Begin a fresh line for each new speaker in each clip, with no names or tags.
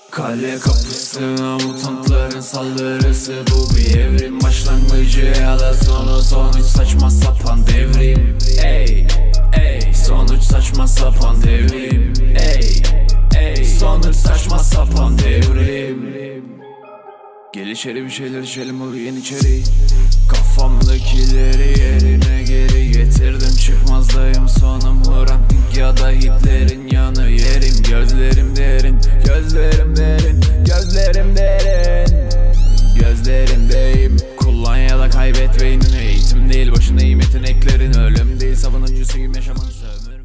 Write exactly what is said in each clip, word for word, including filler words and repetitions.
Kale kapısına mutantların saldırısı. Bu bir evrim başlangıcı ya da sonu. Sonuç saçma sapan devrim. Ey, ey, sonuç saçma sapan devrim. Ey, ey, sonuç saçma sapan devrim. Gel içeri bir şeyler içelim, uğrayan içeri. Kafamdakileri yerine geri getirdim. Çıkmazdayım sonum, Hrant ya da Hitler'in yanı yerim. Gözlerim derin, gözlerim derin, gözlerim derin. Gözlerimdeyim, kullan ya da kaybet beynini. Eğitim değil başındayım, yeteneklerin ölüm değil. Savunucusuyum, yaşamın sömürmeyin.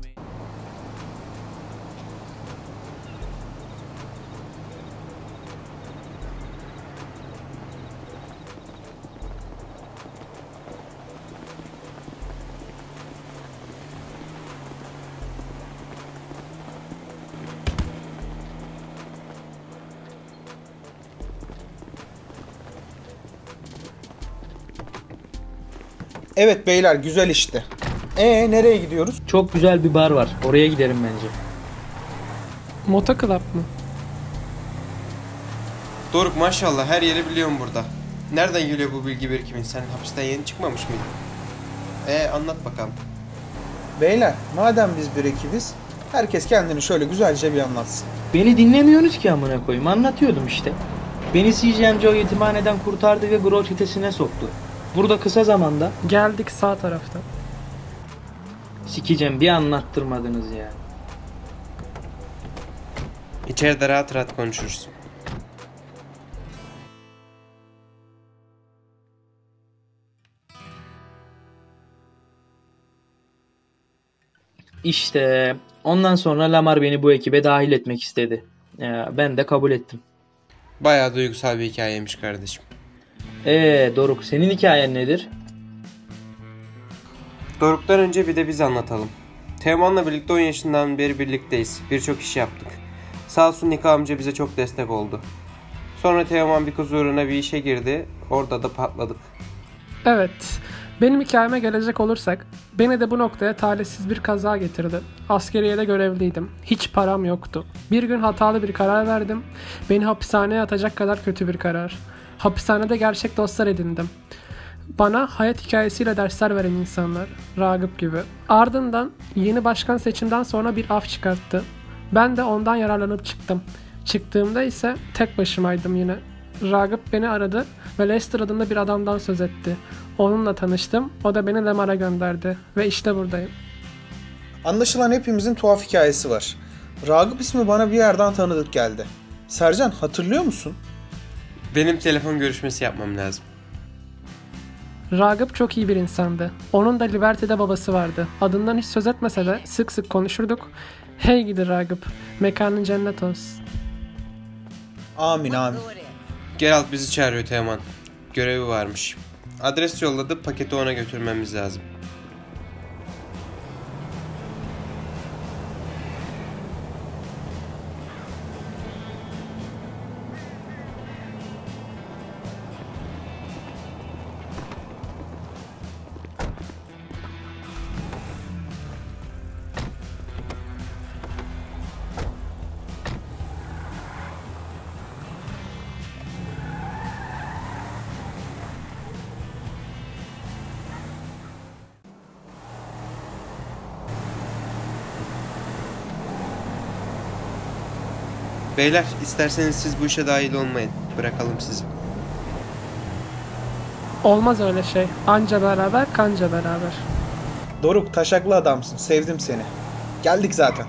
Evet beyler, güzel işte. Ee nereye gidiyoruz?
Çok güzel bir bar var. Oraya gidelim bence.
Moto Club mı?
Doruk maşallah her yeri biliyorum burada. Nereden geliyor bu bilgi birikimin? Sen hapisten yeni çıkmamış mıydın? Ee anlat bakalım.
Beyler, madem biz bir ekibiz, herkes kendini şöyle güzelce bir anlatsın.
Beni dinlemiyorsunuz ki amına koyayım. Anlatıyordum işte. Beni C J M C o yetimhaneden kurtardı ve Grol çetesine soktu. Burada kısa zamanda
Geldik sağ tarafta.
sikeceğim, bir anlattırmadınız ya.
İçeride rahat rahat konuşuruz.
İşte ondan sonra Lamar beni bu ekibe dahil etmek istedi. Ya, ben de kabul ettim.
Bayağı duygusal bir hikayeymiş kardeşim.
Eee Doruk, senin hikayen nedir?
Doruk'tan önce bir de biz anlatalım. Teoman'la birlikte on yaşından beri birlikteyiz. Birçok iş yaptık. Sağ olsun Nika amca bize çok destek oldu. Sonra Teoman bir kız uğruna bir işe girdi. Orada da patladık.
Evet, benim hikayeme gelecek olursak, beni de bu noktaya talihsiz bir kaza getirdi. Askeriyede görevliydim. Hiç param yoktu. Bir gün hatalı bir karar verdim. Beni hapishaneye atacak kadar kötü bir karar. Hapishanede gerçek dostlar edindim. Bana hayat hikayesiyle dersler veren insanlar, Ragıp gibi. Ardından yeni başkan seçimden sonra bir af çıkarttı. Ben de ondan yararlanıp çıktım. Çıktığımda ise tek başımaydım yine. Ragıp beni aradı ve Lester adında bir adamdan söz etti. Onunla tanıştım, o da beni Lamar'a gönderdi ve işte buradayım.
Anlaşılan hepimizin tuhaf hikayesi var. Ragıp ismi bana bir yerden tanıdık geldi. Sercan, hatırlıyor musun?
Benim telefon görüşmesi yapmam lazım.
Ragıp çok iyi bir insandı. Onun da Liberty'de babası vardı. Adından hiç söz etmese de sık sık konuşurduk. Hey gidi Ragıp, mekanın cennet olsun.
Amin amin.
Geralt bizi çağırıyor Teoman. Görevi varmış. Adres yolladı, paketi ona götürmemiz lazım. Beyler, isterseniz siz bu işe dahil olmayın. Bırakalım sizi.
Olmaz öyle şey. Anca beraber, kanca beraber.
Doruk, taşaklı adamsın. Sevdim seni. Geldik zaten.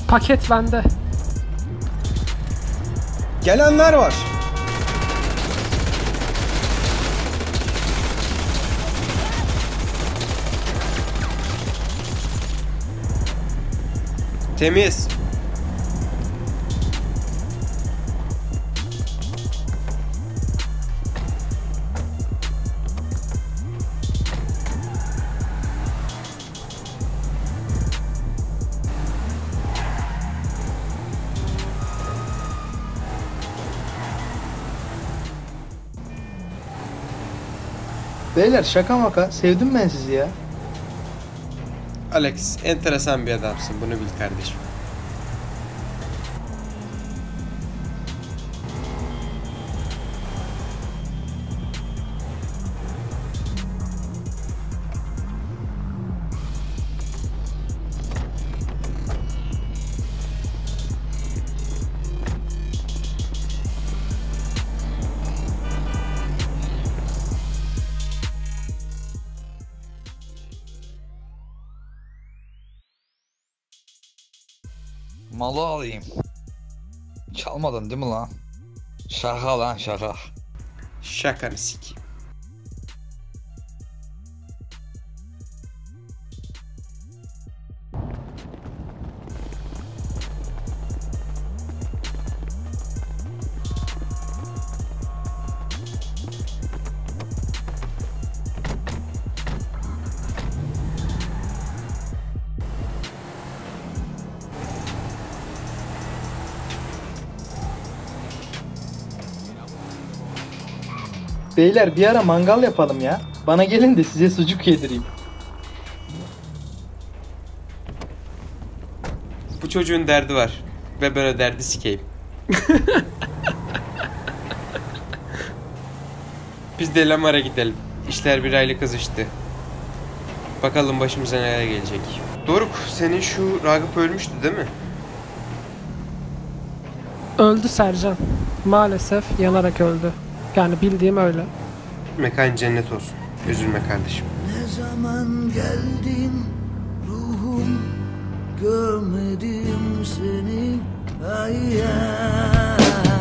Paket bende.
Gelenler var.
Temiz.
Beyler şaka maka sevdim ben sizi ya.
Alex, enteresan bir adamsın. Bunu bil kardeşim.
Malı alayım. Çalmadın değil mi lan? Şaka lan şaka.
Şakanı sikeyim.
Beyler bir ara mangal yapalım ya. Bana gelin de size sucuk yedireyim.
Bu çocuğun derdi var. Ve ben o derdi sikeyim. Biz de Lamar'a gidelim. İşler bir aylık kızıştı. Bakalım başımıza neler gelecek. Doruk, senin şu Ragıp ölmüştü değil mi?
Öldü Sercan. Maalesef yanarak öldü. Yani bildiğim öyle.
Mekan cennet olsun. Üzülme kardeşim.
Ne zaman geldin ruhum, görmedim seni. Ay ya,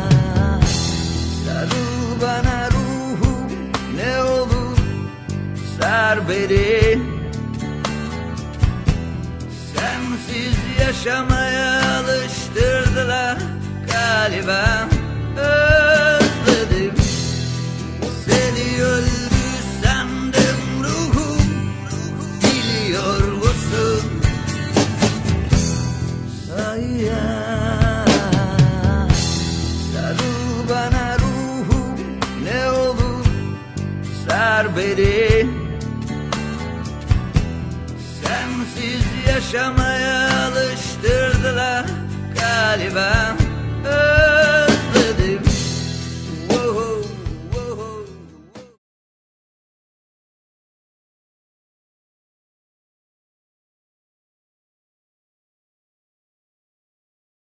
sarıl bana ruhum, ne olur sar beni. Sensiz yaşamaya alıştırdılar galiba. Özledim seni, öldü sandım ruhum, biliyor musun? Ay ya, sarıl bana ruhum, ne olur sar beni. Sensiz yaşamaya alıştırdılar galiba.